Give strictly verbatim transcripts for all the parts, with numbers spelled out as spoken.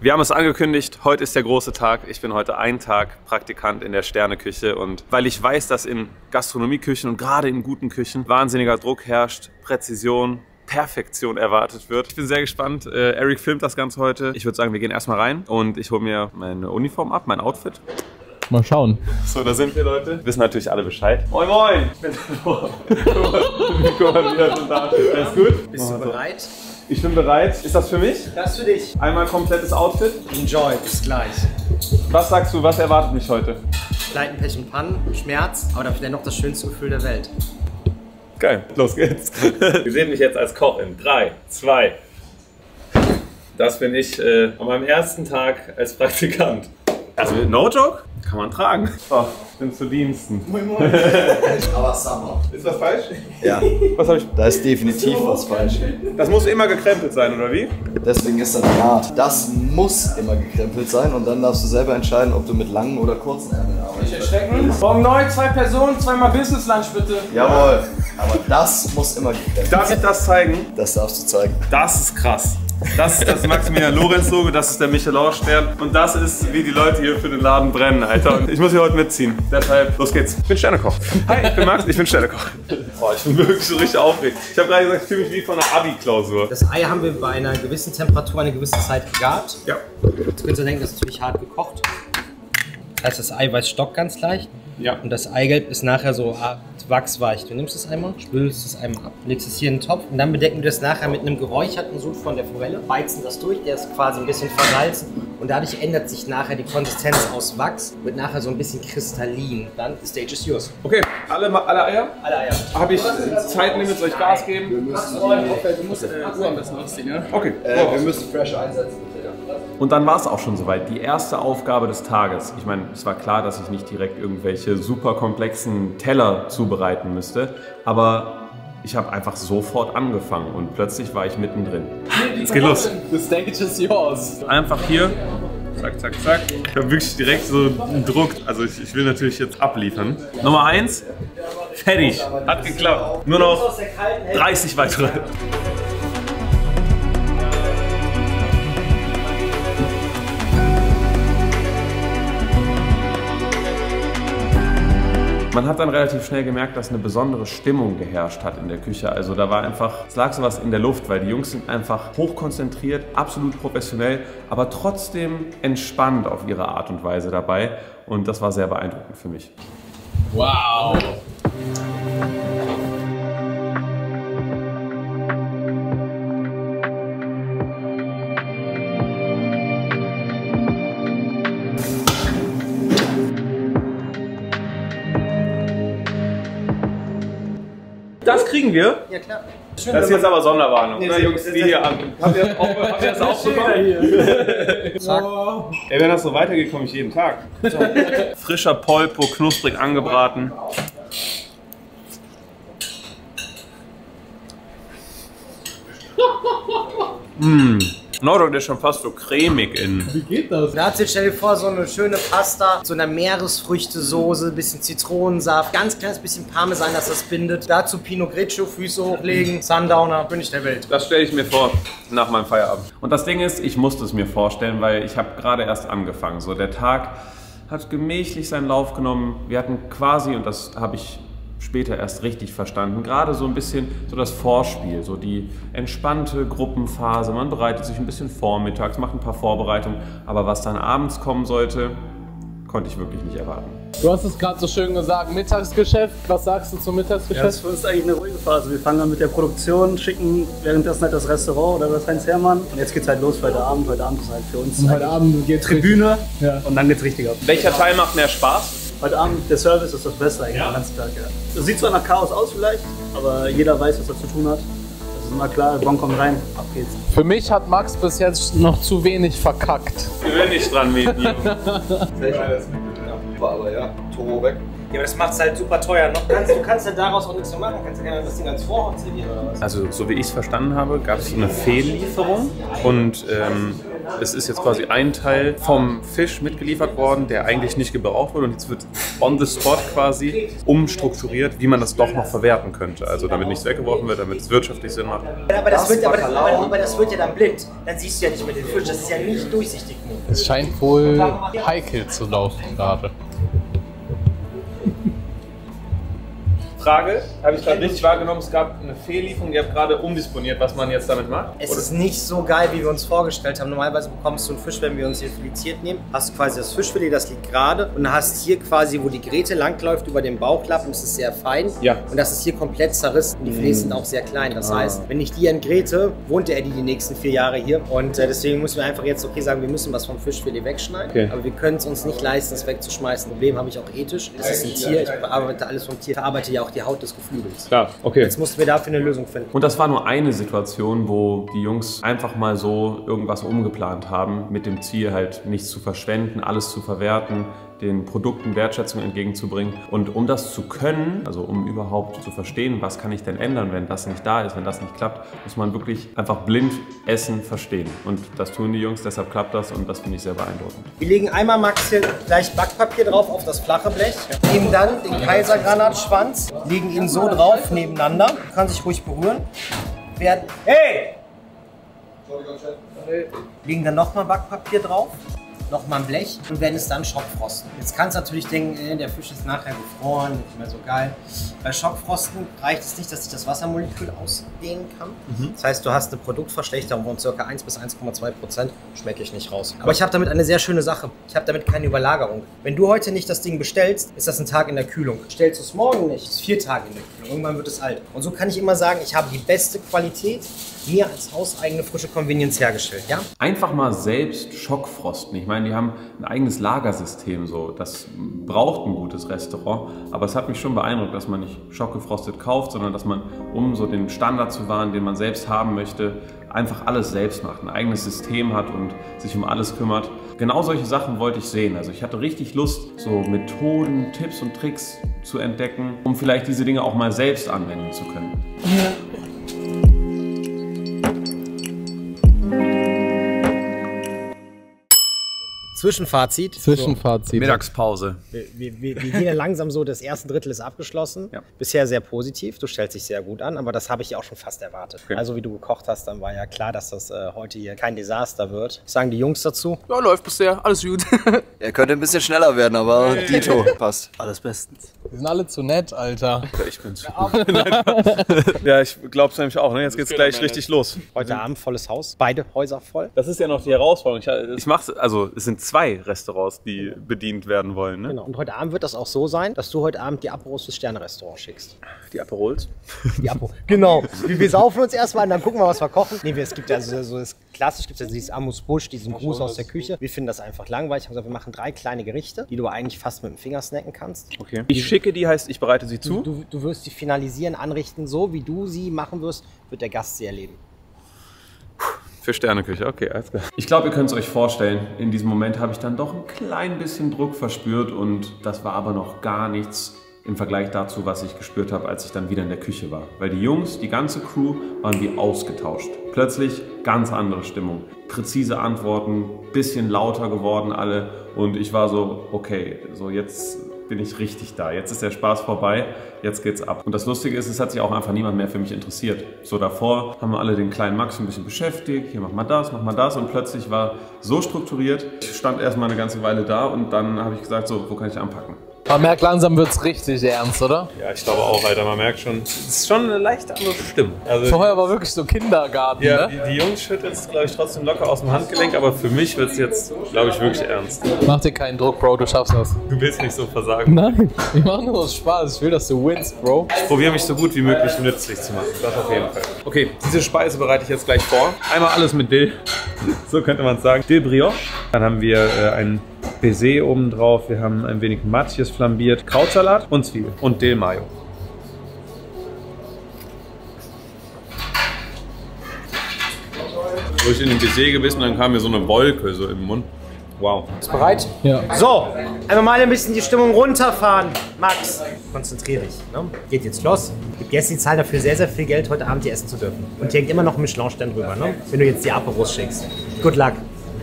Wir haben es angekündigt, heute ist der große Tag. Ich bin heute einen Tag Praktikant in der Sterneküche und weil ich weiß, dass in Gastronomieküchen und gerade in guten Küchen wahnsinniger Druck herrscht, Präzision, Perfektion erwartet wird. Ich bin sehr gespannt. Äh, Eric filmt das Ganze heute. Ich würde sagen, wir gehen erstmal rein und ich hole mir meine Uniform ab, mein Outfit. Mal schauen. So, da sind wir, Leute. Wissen natürlich alle Bescheid. Moin, moin! Ich bin Guck mal, wie er so da steht. Alles gut? Bist du bereit? Ich bin bereit. Ist das für mich? Das ist für dich. Einmal komplettes Outfit. Enjoy, bis gleich. Was sagst du, was erwartet mich heute? Leiden, Pech und Pannen, Schmerz, aber dafür noch das schönste Gefühl der Welt. Geil, los geht's. Wir sehen mich jetzt als Koch in drei, zwei. Das bin ich äh, an meinem ersten Tag als Praktikant. Also, no joke, kann man tragen. So, ich bin zu Diensten. Moin, moin. Aber Summer. Ist was falsch? Ja. Was habe ich? Da ist definitiv was falsch. Das muss immer gekrempelt sein, oder wie? Deswegen ist das Naht. Das muss immer gekrempelt sein und dann darfst du selber entscheiden, ob du mit langen oder kurzen Ärmeln arbeitest. Nicht erschrecken. Morgen neu, zwei Personen, zweimal Business Lunch bitte. Jawohl. Aber das muss immer gekrempelt sein. Darf ich das zeigen? Das darfst du zeigen. Das ist krass. Das ist das Maximilian Lorenz Logo, das ist der Michelin-Stern und das ist, wie die Leute hier für den Laden brennen, Alter. Und ich muss hier heute mitziehen. Deshalb, los geht's. Ich bin Sternekoch. Hi, ich bin Max, ich bin Sternekoch. Boah, ich bin wirklich so richtig aufgeregt. Ich habe gerade gesagt, ich fühle mich wie von einer Abi-Klausur. Das Ei haben wir bei einer gewissen Temperatur eine gewisse Zeit gegart. Ja. Jetzt könnt ihr denken, das ist natürlich hart gekocht. Das heißt, das Eiweiß stockt ganz leicht. Ja. Und das Eigelb ist nachher so wachsweich. Du nimmst es einmal, spülst es einmal ab, legst es hier in den Topf und dann bedecken wir das nachher mit einem geräucherten Sud von der Forelle, beizen das durch, der ist quasi ein bisschen versalzen und dadurch ändert sich nachher die Konsistenz aus Wachs, wird nachher so ein bisschen kristallin. Dann, the stage is yours. Okay, alle, alle Eier? Alle Eier. Habe ich Zeitlimit, soll ich Gas geben? Du musst äh, Uhr am besten ausziehen, ja? Okay. Äh, wir müssen fresh einsetzen, bitte. Und dann war es auch schon soweit. Die erste Aufgabe des Tages. Ich meine, es war klar, dass ich nicht direkt irgendwelche super komplexen Teller zubereiten müsste, aber ich habe einfach sofort angefangen und plötzlich war ich mittendrin. Es geht los. The stage is yours. Einfach hier. Zack, zack, zack. Ich habe wirklich direkt so einen Druck. Also ich, ich will natürlich jetzt abliefern. Nummer eins. Fertig. Hat geklappt. Nur noch dreißig weitere. Man hat dann relativ schnell gemerkt, dass eine besondere Stimmung geherrscht hat in der Küche. Also da war einfach, es lag sowas in der Luft, weil die Jungs sind einfach hochkonzentriert, absolut professionell, aber trotzdem entspannt auf ihre Art und Weise dabei. Und das war sehr beeindruckend für mich. Wow. Das kriegen wir. Ja, klar. Das ist jetzt aber Sonderwarnung, nee, oder Jungs, die hier an. Habt ihr das auch, habt ihr das auch bekommen? Zack. Ey, wenn das so weitergeht, komme ich jeden Tag. So. Frischer Polpo, knusprig angebraten. Mmh. Nordok, der ist schon fast so cremig innen. Wie geht das? Da hat sich, stell dir vor, so eine schöne Pasta, so einer Meeresfrüchtesoße, bisschen Zitronensaft, ganz kleines bisschen Parmesan, dass das bindet. Dazu Pinot Grigio, Füße hochlegen, Sundowner, König der Welt. Das stelle ich mir vor nach meinem Feierabend. Und das Ding ist, ich musste es mir vorstellen, weil ich habe gerade erst angefangen. So, der Tag hat gemächlich seinen Lauf genommen. Wir hatten quasi, und das habe ich später erst richtig verstanden, gerade so ein bisschen so das Vorspiel, so die entspannte Gruppenphase. Man bereitet sich ein bisschen vormittags, macht ein paar Vorbereitungen, aber was dann abends kommen sollte, konnte ich wirklich nicht erwarten. Du hast es gerade so schön gesagt, Mittagsgeschäft. Was sagst du zum Mittagsgeschäft? Ja, das ist für uns eigentlich eine ruhige Phase. Wir fangen an mit der Produktion, schicken währenddessen halt das Restaurant oder das Heinz Hermann. Und jetzt geht's halt los für heute Abend. Heute Abend ist halt für uns Und heute Abend geht's Tribüne ja. Und dann geht's richtig ab. Welcher Teil macht mehr Spaß? Heute Abend, der Service ist das Beste eigentlich ja. Den ganzen Tag. Ja. Das sieht zwar nach Chaos aus vielleicht, aber jeder weiß, was er zu tun hat. Das ist immer klar, Bon kommt rein, ab geht's. Für mich hat Max bis jetzt noch zu wenig verkackt. Wir werden nicht dran mieten. Aber ja, Turbo weg. Ja, aber das macht es halt super teuer. Noch kannst, du kannst ja daraus auch nichts mehr machen. Du kannst ja gerne das Ding als Vorhaut servieren oder was. Also, so wie ich es verstanden habe, gab es so eine Fehllieferung und ähm, es ist jetzt quasi ein Teil vom Fisch mitgeliefert worden, der eigentlich nicht gebraucht wurde und jetzt wird on the spot quasi umstrukturiert, wie man das doch noch verwerten könnte. Also damit nichts weggeworfen wird, damit es wirtschaftlich Sinn macht. Aber das, wird, aber, aber, aber das wird ja dann blind. Dann siehst du ja nicht mehr den Fisch. Das ist ja nicht durchsichtig. Es scheint wohl heikel zu laufen gerade. Frage, habe ich gerade richtig wahrgenommen, es gab eine Fehllieferung, ihr habt gerade umdisponiert, was man jetzt damit macht? Es oder? ist nicht so geil, wie wir uns vorgestellt haben. Normalerweise bekommst du einen Fisch, wenn wir uns hier filiziert nehmen, hast du quasi das Fischfilet, das liegt gerade und hast hier quasi, wo die Gräte langläuft, über den Bauchlappen, das ist sehr fein. Ja. Und das ist hier komplett zerrissen. Die Filets sind auch sehr klein. Das Ah. heißt, wenn ich die entgräte, wohnt der Eddie die nächsten vier Jahre hier. Und äh, deswegen müssen wir einfach jetzt okay sagen, wir müssen was vom Fischfilet wegschneiden. Okay. Aber wir können es uns nicht leisten, es wegzuschmeißen. Problem habe ich auch ethisch. Es ist ein Tier, ich bearbeite alles vom Tier. Ich verarbeite ja auch die Haut des Geflügels. Klar, okay. Jetzt mussten wir dafür eine Lösung finden. Und das war nur eine Situation, wo die Jungs einfach mal so irgendwas umgeplant haben, mit dem Ziel halt nichts zu verschwenden, alles zu verwerten, den Produkten Wertschätzung entgegenzubringen. Und um das zu können, also um überhaupt zu verstehen, was kann ich denn ändern, wenn das nicht da ist, wenn das nicht klappt, muss man wirklich einfach blind Essen verstehen. Und das tun die Jungs, deshalb klappt das und das finde ich sehr beeindruckend. Wir legen einmal Max hier gleich Backpapier drauf auf das flache Blech, nehmen dann den Kaisergranatschwanz, legen ihn so drauf nebeneinander, kann sich ruhig berühren, werden, hey! Legen dann nochmal Backpapier drauf, nochmal ein Blech und werden es dann Schockfrosten. Jetzt kannst du natürlich denken, äh, der Fisch ist nachher gefroren, nicht mehr so geil. Bei Schockfrosten reicht es nicht, dass sich das Wassermolekül ausdehnen kann. Mhm. Das heißt, du hast eine Produktverschlechterung von ca. eins bis eins Komma zwei Prozent, schmecke ich nicht raus. Aber ich habe damit eine sehr schöne Sache. Ich habe damit keine Überlagerung. Wenn du heute nicht das Ding bestellst, ist das ein Tag in der Kühlung. Stellst du es morgen nicht, ist vier Tage in der Kühlung. Irgendwann wird es alt. Und so kann ich immer sagen, ich habe die beste Qualität mir als hauseigene frische Convenience hergestellt. Ja? Einfach mal selbst Schockfrosten. Ich meine, die haben ein eigenes Lagersystem. So. Das braucht ein gutes Restaurant. Aber es hat mich schon beeindruckt, dass man nicht schockgefrostet kauft, sondern dass man, um so den Standard zu wahren, den man selbst haben möchte, einfach alles selbst macht, ein eigenes System hat und sich um alles kümmert. Genau solche Sachen wollte ich sehen. Also ich hatte richtig Lust, so Methoden, Tipps und Tricks zu entdecken, um vielleicht diese Dinge auch mal selbst anwenden zu können. Zwischenfazit. Zwischenfazit. Mittagspause. Wir, wir, wir gehen ja langsam so, das erste Drittel ist abgeschlossen. Ja. Bisher sehr positiv, du stellst dich sehr gut an, aber das habe ich ja auch schon fast erwartet. Okay. Also wie du gekocht hast, dann war ja klar, dass das äh, heute hier kein Desaster wird. Was sagen die Jungs dazu? Ja, läuft bisher. Alles gut. Er könnte ein bisschen schneller werden, aber Dito passt. Alles bestens. Wir sind alle zu nett, Alter. Ich bin's. Ja, ich glaub's nämlich auch. Ne? Jetzt geht's gleich richtig los. Heute Abend volles Haus, beide Häuser voll. Das ist ja noch die Herausforderung. Ich, ich mach's, also es sind zwei Restaurants, die bedient werden wollen. Ne? Genau. Und heute Abend wird das auch so sein, dass du heute Abend die Aperos fürs Sterne-Restaurant schickst. Die Aperols? Die Apo. Genau. Wir, wir saufen uns erstmal und dann gucken wir, was wir kochen. Nee, es gibt ja so, so das klassisch gibt es ja dieses Amus Busch, diesen Gruß aus der Küche. Wir finden das einfach langweilig. Ich habe gesagt, wir machen drei kleine Gerichte, die du eigentlich fast mit dem Finger snacken kannst. Okay. Ich schicke die, heißt, ich bereite sie zu. Du, du wirst sie finalisieren, anrichten, so wie du sie machen wirst, wird der Gast sie erleben. Für Sterneküche, okay, alles klar. Ich glaube, ihr könnt es euch vorstellen, in diesem Moment habe ich dann doch ein klein bisschen Druck verspürt und das war aber noch gar nichts im Vergleich dazu, was ich gespürt habe, als ich dann wieder in der Küche war. Weil die Jungs, die ganze Crew, waren wie ausgetauscht. Plötzlich ganz andere Stimmung. Präzise Antworten, bisschen lauter geworden alle und ich war so, okay, so jetzt bin ich richtig da. Jetzt ist der Spaß vorbei, jetzt geht's ab. Und das Lustige ist, es hat sich auch einfach niemand mehr für mich interessiert. So davor haben wir alle den kleinen Max ein bisschen beschäftigt, hier mach mal das, mach mal das und plötzlich war so strukturiert. Ich stand erstmal eine ganze Weile da und dann habe ich gesagt, so, wo kann ich anpacken? Man merkt, langsam wird's richtig ernst, oder? Ja, ich glaube auch, Alter, man merkt schon, es ist schon eine leichte andere Stimmung. Also, Vorher war wirklich so Kindergarten, ja, ne? die, die Jungs schütteln es, glaube ich, trotzdem locker aus dem Handgelenk, aber für mich wird es jetzt, glaube ich, wirklich ernst. Mach dir keinen Druck, Bro, du schaffst das. Du willst nicht so versagen. Nein, ich mache nur aus Spaß. Ich will, dass du wins, Bro. Ich probiere mich so gut wie möglich nützlich zu machen, das auf jeden Fall. Okay, diese Speise bereite ich jetzt gleich vor. Einmal alles mit Dill, so könnte man es sagen. Dill Brioche. Dann haben wir äh, ein Baiser oben drauf, wir haben ein wenig Matjes flambiert, Krautsalat und Zwiebeln und Dill Mayo. Wo ich in den Baiser gebissen, dann kam mir so eine Wolke so im Mund. Wow. Bist du bereit? Ja. So, einmal mal ein bisschen die Stimmung runterfahren. Max, konzentrier dich. Ne? Geht jetzt los. Die Gäste zahlen dafür sehr, sehr viel Geld, heute Abend hier essen zu dürfen. Und hier hängt immer noch ein Michelin-Stern drüber, ne? Wenn du jetzt die Aperos schickst. Good luck.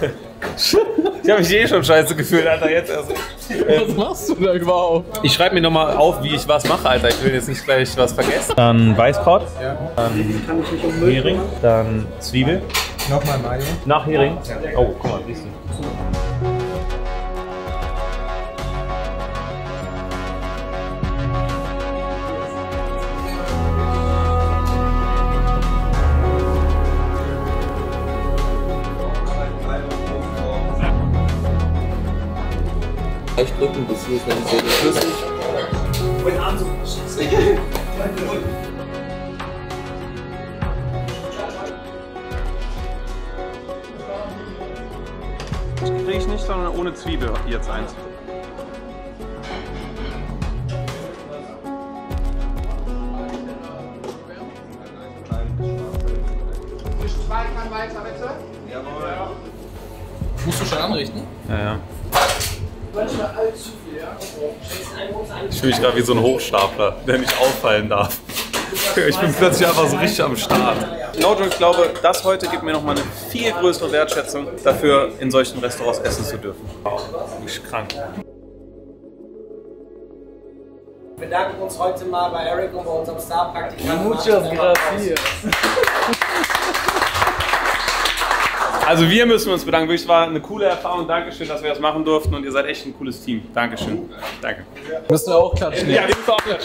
Ich habe mich eh schon scheiße gefühlt, Alter. Jetzt erst. Was machst du da überhaupt? Ich schreibe mir nochmal auf, wie ich was mache, Alter. Ich will jetzt nicht gleich was vergessen. Dann Weißkraut, dann Hering, dann Zwiebel. Nochmal Mayo. Nach Hering. Oh, guck mal, siehst du. Leicht drücken, bis hier ist dann sehr flüssig. Kriege ich nicht, sondern ohne Zwiebel jetzt eins. Musst du schon anrichten? Ja, ja. Ich fühle mich gerade wie so ein Hochstapler, der nicht auffallen darf. Ich bin plötzlich einfach so richtig am Start. No joke, ich glaube, das heute gibt mir nochmal eine viel größere Wertschätzung dafür, in solchen Restaurants essen zu dürfen. Ich bin krank. Wir bedanken uns heute mal bei Eric und bei unserem Star-Praktikanten. Muchas gracias. Also wir müssen uns bedanken. Es war eine coole Erfahrung. Dankeschön, dass wir das machen durften und ihr seid echt ein cooles Team. Dankeschön. Danke. Müssen wir auch klatschen? Ja, wir müssen auch klatschen.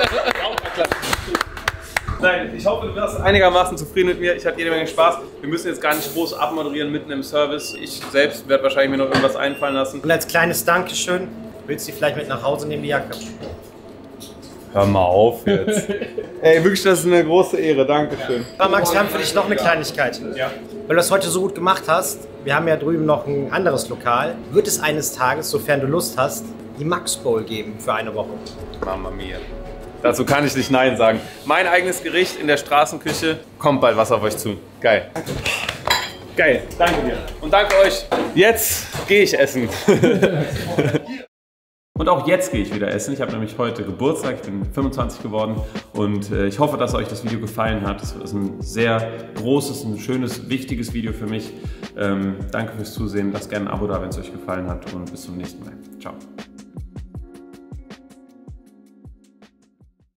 Nein, ich hoffe, du wirst einigermaßen zufrieden mit mir. Ich hatte jede Menge Spaß. Wir müssen jetzt gar nicht groß abmoderieren mitten im Service. Ich selbst werde wahrscheinlich mir noch irgendwas einfallen lassen. Und als kleines Dankeschön, willst du die vielleicht mit nach Hause nehmen, die Jacke? Hör mal auf jetzt. Ey, wirklich, das ist eine große Ehre. Dankeschön. Aber Max, wir haben für dich noch eine Kleinigkeit. Ja. Weil du das heute so gut gemacht hast, wir haben ja drüben noch ein anderes Lokal, wird es eines Tages, sofern du Lust hast, die Max Bowl geben für eine Woche. Mama mia. Dazu kann ich nicht Nein sagen. Mein eigenes Gericht in der Straßenküche, kommt bald was auf euch zu. Geil. Geil, danke dir. Und danke euch. Jetzt gehe ich essen. Und auch jetzt gehe ich wieder essen. Ich habe nämlich heute Geburtstag, ich bin fünfundzwanzig geworden und äh, ich hoffe, dass euch das Video gefallen hat. Das ist ein sehr großes, ein schönes, wichtiges Video für mich. Ähm, danke fürs Zusehen, lasst gerne ein Abo da, wenn es euch gefallen hat und bis zum nächsten Mal. Ciao.